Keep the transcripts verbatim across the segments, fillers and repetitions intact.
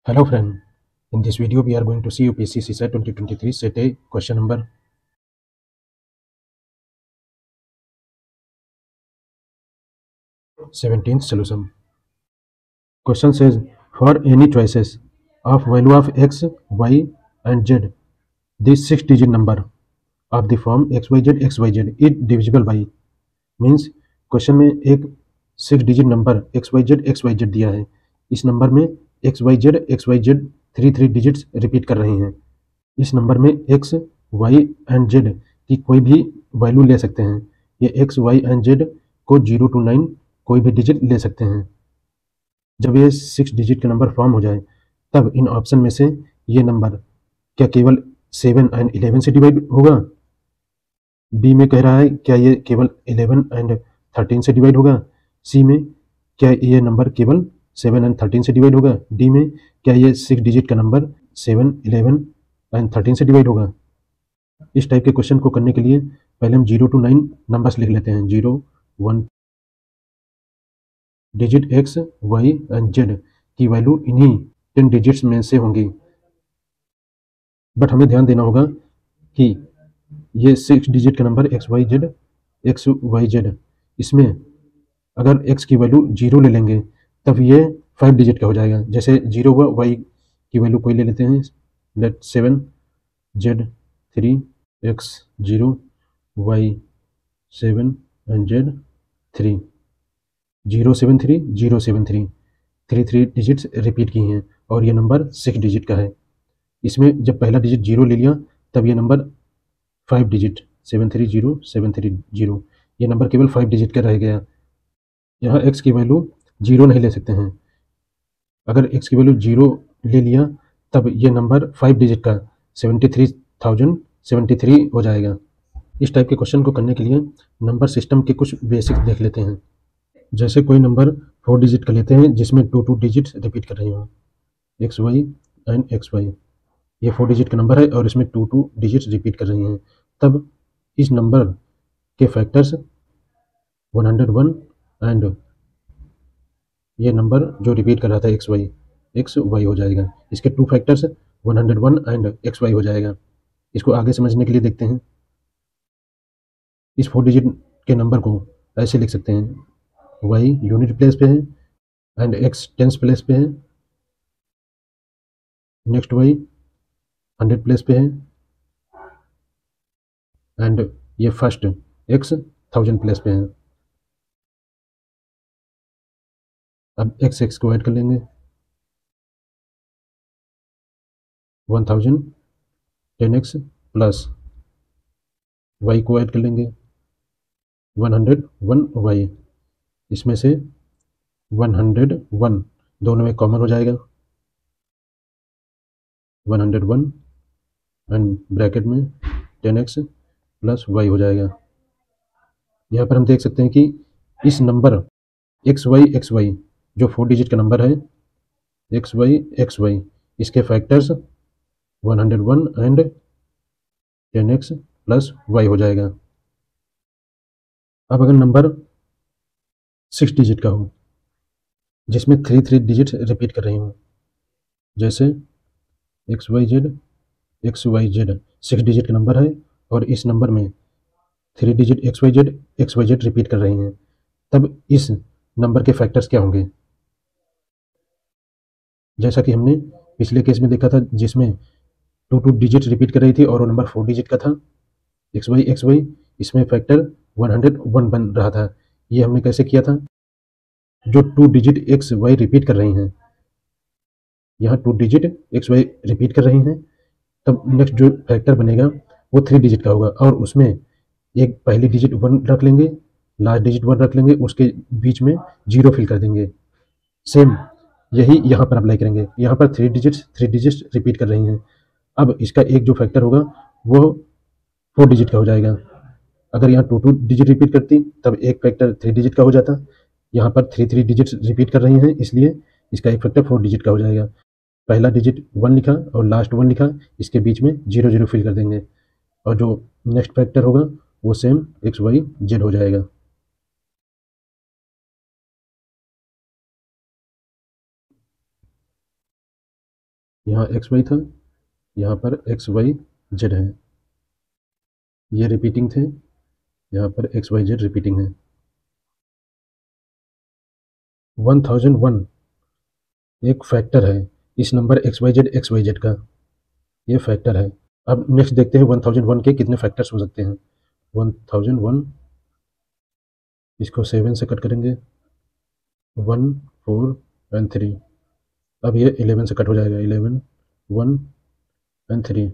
Hello friend, in this video we are going to see U P S C C SAT twenty twenty-three set A question number seventeenth solution. Question says for any choices of value of x, y and z, this six digit number of the form xyz xyz is divisible by means question में एक six digit number x Y Z x Y z दिया है। इस number में x Y Z x Y z three three digits repeat कर रहे हैं। इस नंबर में एक्स वाई एंड जेड की कोई भी वैल्यू ले सकते हैं। ये एक्स वाई एंड जेड को जीरो टू नाइन कोई भी डिजिट ले सकते हैं। जब ये सिक्स डिजिट का नंबर फॉर्म हो जाए तब इन ऑप्शन में से ये नंबर क्या केवल सेवन एंड इलेवन से डिवाइड होगा? बी में कह रहा है क्या ये केवल इलेवन एंड थर्टीन से डिवाइड होगा? सी में क्या ये नंबर केवल सेवन एंड थर्टीन से डिवाइड होगा? डी में क्या ये सिक्स डिजिट का number seven eleven and thirteen से डिवाइड होगा? इस टाइप के क्वेश्चन को करने के लिए पहले हम जीरो टू नाइन नंबर्स लिख लेते हैं। Zero one digit x Y and z की वैल्यू इन्हीं टेन डिजिट्स में से होंगी। बट हमें ध्यान देना होगा कि ये सिक्स डिजिट का number x Y Z x Y z, इसमें अगर एक्स की वैल्यू जीरो ले लेंगे तब ये फाइव डिजिट का हो जाएगा। जैसे जीरो हुआ, वाई की वैल्यू कोई ले लेते हैं, let seven, z three, x zero, y seven and z three, zero seven three zero seven three, three three digits repeat की हैं और ये नंबर सिक्स डिजिट का है। इसमें जब पहला डिजिट जीरो ले लिया तब ये number five digit seven three zero seven three zero, ये नंबर केवल फाइव डिजिट का रह गया। यहाँ एक्स की वैल्यू जीरो नहीं ले सकते हैं। अगर एक्स की वैल्यू जीरो ले लिया तब ये नंबर फाइव डिजिट का seventy three thousand seventy three हो जाएगा। इस टाइप के क्वेश्चन को करने के लिए नंबर सिस्टम के कुछ बेसिक्स देख लेते हैं। जैसे कोई नंबर फोर डिजिट का लेते हैं जिसमें टू टू डिजिट रिपीट कर रही हो, X Y and X Y, ये फोर डिजिट का नंबर है और इसमें टू टू डिजिट रिपीट कर रही हैं। तब इस नंबर के factors one hundred one and ये नंबर जो रिपीट कर रहा था एक्स वाई एक्स वाई हो जाएगा। इसके two factors one hundred one and X Y हो जाएगा। इसको आगे समझने के लिए देखते हैं। इस फोर डिजिट के नंबर को ऐसे लिख सकते हैं, वाई यूनिट प्लेस पे है एंड एक्स टेंस प्लेस पे है, नेक्स्ट वाई हंड्रेड प्लेस पे है एंड ये फर्स्ट एक्स थाउजेंड प्लेस पे है। अब एक्स एक्स को ऐड कर लेंगे, one thousand ten X plus Y को ऐड कर लेंगे, वन हंड्रेड वन वाई, इसमें से वन हंड्रेड वन दोनों में कॉमन हो जाएगा, one hundred one and bracket में टेन एक्स प्लस वाई हो जाएगा। यहाँ पर हम देख सकते हैं कि इस number x Y X Y जो फोर डिजिट का नंबर है एक्स वाई एक्स वाई, इसके factors one hundred one and ten X plus Y हो जाएगा। अब अगर नंबर सिक्स डिजिट का हो जिसमें थ्री थ्री डिजिट रिपीट कर रही हूँ, जैसे X Y Z x Y Z six digit का नंबर है और इस नंबर में three digit x Y Z x Y Z repeat कर रही हैं, तब इस नंबर के फैक्टर्स क्या होंगे? जैसा कि हमने पिछले केस में देखा था जिसमें टू टू डिजिट रिपीट कर रही थी और वो नंबर फोर डिजिट का था, एक्स वाई एक्स वाई, इसमें फैक्टर वन हंड्रेड वन बन रहा था। ये हमने कैसे किया था? जो two digit x Y repeat कर रही हैं, यहाँ two digit x Y repeat कर रही हैं, तब नेक्स्ट जो फैक्टर बनेगा वो थ्री डिजिट का होगा और उसमें एक पहली डिजिट वन रख लेंगे, लास्ट डिजिट वन रख लेंगे, उसके बीच में जीरो फिल कर देंगे। सेम यही यहाँ पर अप्लाई करेंगे। यहाँ पर three digits three digits repeat कर रही हैं। अब इसका एक जो फैक्टर होगा वो फोर डिजिट का हो जाएगा। अगर यहाँ टू टू डिजिट रिपीट करती तब एक फैक्टर थ्री डिजिट का हो जाता। यहाँ पर थ्री थ्री डिजिट रिपीट कर रही हैं इसलिए इसका एक फैक्टर फोर डिजिट का हो जाएगा। पहला डिजिट वन लिखा और लास्ट वन लिखा, इसके बीच में जीरो जीरो फिल कर देंगे और जो नेक्स्ट फैक्टर होगा वो सेम एक्स वाई जेड हो जाएगा। यहाँ एक्स वाई था, यहाँ पर एक्स वाई जेड है, ये रिपीटिंग थे, यहाँ पर एक्स वाई जेड रिपीटिंग है। वन थाउजेंड वन एक फैक्टर है इस number x Y Z x Y Z का, ये फैक्टर है। अब नेक्स्ट देखते हैं वन थाउजेंड वन के कितने फैक्टर्स हो सकते हैं। वन थाउजेंड वन, इसको सेवन से कट करेंगे, वन फोर एंड थ्री, अब ये इलेवन से कट हो जाएगा, eleven one and three,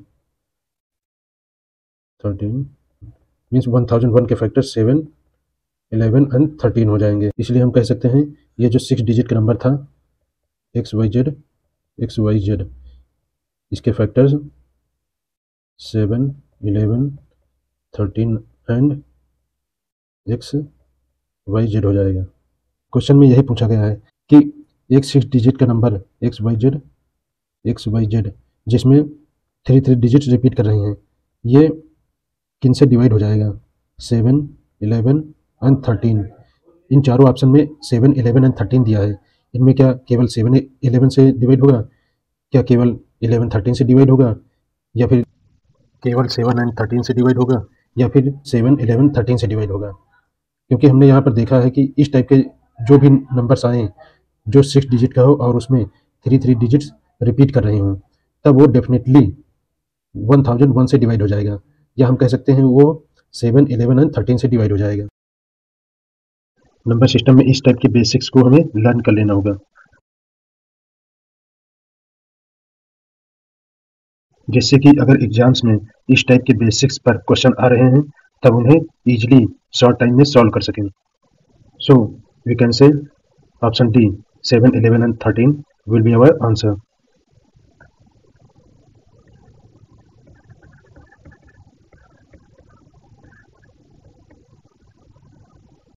thirteen, means one thousand one के factor seven eleven and thirteen हो जाएंगे। इसलिए हम कह सकते हैं ये जो सिक्स डिजिट का नंबर था X Y Z x Y Z, इसके factors seven eleven thirteen and X Y Z हो जाएगा। क्वेश्चन में यही पूछा गया है कि एक सिक्स डिजिट का number x Y Z x Y Z जिसमें थ्री थ्री डिजिट रिपीट कर रहे हैं, ये किन से डिवाइड हो जाएगा। सेवन इलेवन एंड थर्टीन, इन चारों ऑप्शन में सेवन इलेवन एंड थर्टीन दिया है, इनमें क्या केवल सेवन इलेवन से डिवाइड होगा, क्या केवल इलेवन थर्टीन से डिवाइड होगा, या फिर केवल सेवन एंड थर्टीन से डिवाइड होगा, या फिर सेवन इलेवन थर्टीन से डिवाइड होगा। क्योंकि हमने यहाँ पर देखा है कि इस टाइप के जो भी नंबर्स आए जो सिक्स डिजिट का हो और उसमें थ्री थ्री डिजिट्स रिपीट कर रहे हों, तब वो डेफिनेटली वन थाउजेंड वन से डिवाइड हो जाएगा, या हम कह सकते हैं वो सेवन इलेवन एंड थर्टीन से डिवाइड हो जाएगा। नंबर सिस्टम में इस टाइप के बेसिक्स को हमें लर्न कर लेना होगा, जिससे कि अगर एग्जाम्स में इस टाइप के बेसिक्स पर क्वेश्चन आ रहे हैं तब उन्हें इजीली शॉर्ट टाइम में सॉल्व कर सकें। So we can say option D seven eleven and thirteen will be our answer.